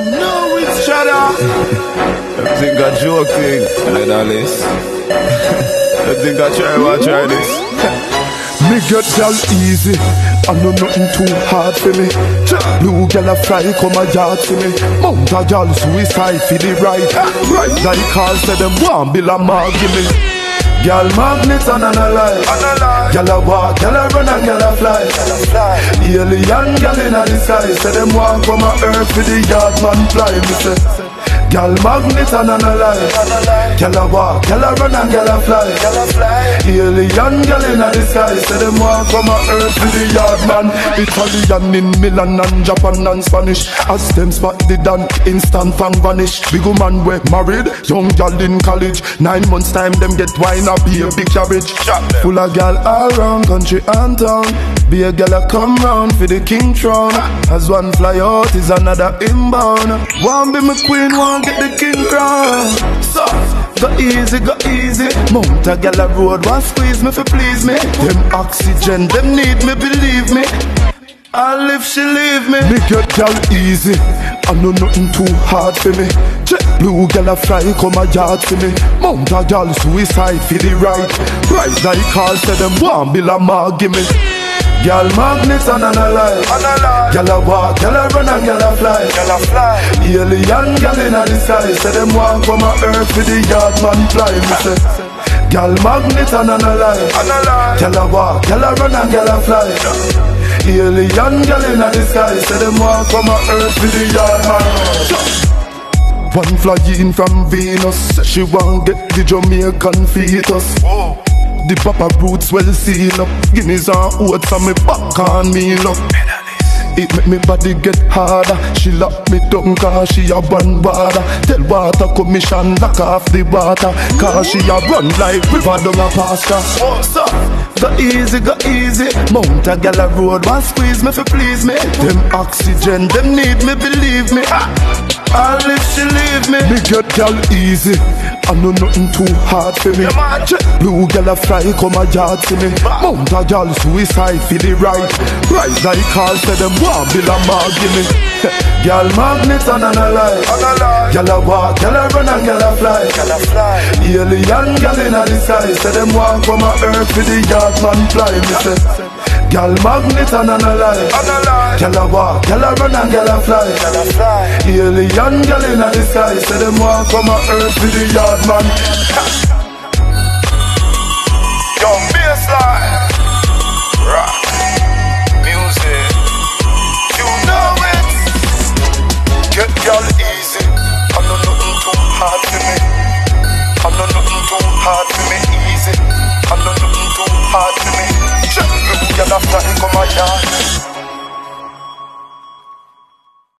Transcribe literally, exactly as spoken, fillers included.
know it's Shada. I think I joking, like that list. I think I try, I try this. Me get y'all easy, I know nothing too hard for me. Blue girl a fly, come a yard to me. Mount a y'all suicide for the right. Right like cars say them want Bill a Mark give me. Girl magnet and an alive. Girl a walk, girl a run and girl a fly. Alien girl in the sky. Say them want come a earth for the yard man fly. Me say girl magnet and an alive. Girl a walk, girl a run and girl a fly. Alien girl in the sky. Say them want come a earth for the yard man. Italian in Milan and Japan and Spanish. As them spot the dan instant fan vanish. Big woman we married, young girl in college. Nine months time them get wine up be a big cabbage. Full of gal all around country and town. Be a gal a come round for the king throne. As one fly out is another inbound. One be my queen, one get the king crown. So go easy, go easy. Mount a gal a road, one squeeze me for please me. Them oxygen, them need me, believe me. I'll if she leave me. Me get y'all easy, I know nothing too hard for me. Blue girl a fly, come a yard for me. Mount a girl suicide for the right. Right like cars say them want Bill a Mark give me. Girl magnet and an alive. Girl a walk, girl a run and girl a fly. Alien girl in the sky. Say them want come a earth for the yard man fly. Me say girl magnet and an alive. Girl a walk, girl a run and girl a fly. Alien girl in the sky. Say them want come a earth for the yard man. One flying from Venus, she want get the Jamaican fetus. Whoa. The papa roots well sealed up. Guineas and oats and me back on me look. It make me body get harder. She lock me down cause she a run water. Tell water commission lock off the water. Cause she a run like river down a pasture. So, go easy, go easy. Mount a gal a road, one squeeze me for please me. Them oxygen, them need me, believe me. I'll if she leave me. Me get gal easy, I know nothing too hard for me. Blue gal a fly, come a yard to me. Mount a gal suicide for the right. Right like cars say them want Bill a Mark give me. Gal magnet and an alive. Gal a walk, gal a run and gal a fly. Alien gal in the sky. Say them want come a earth for the yard man fly. Me say gal magnet and an alive. Gal a walk, gal a run and gal a fly. Alien gal in the sky. Say them want come a earth for the yard man. Yo, bassline. Rock. Music. You know it. Get y'all easy. I know nothing too hard for me. I know nothing too hard for me. Easy. I know nothing too hard for me. Check blue, y'all a fly.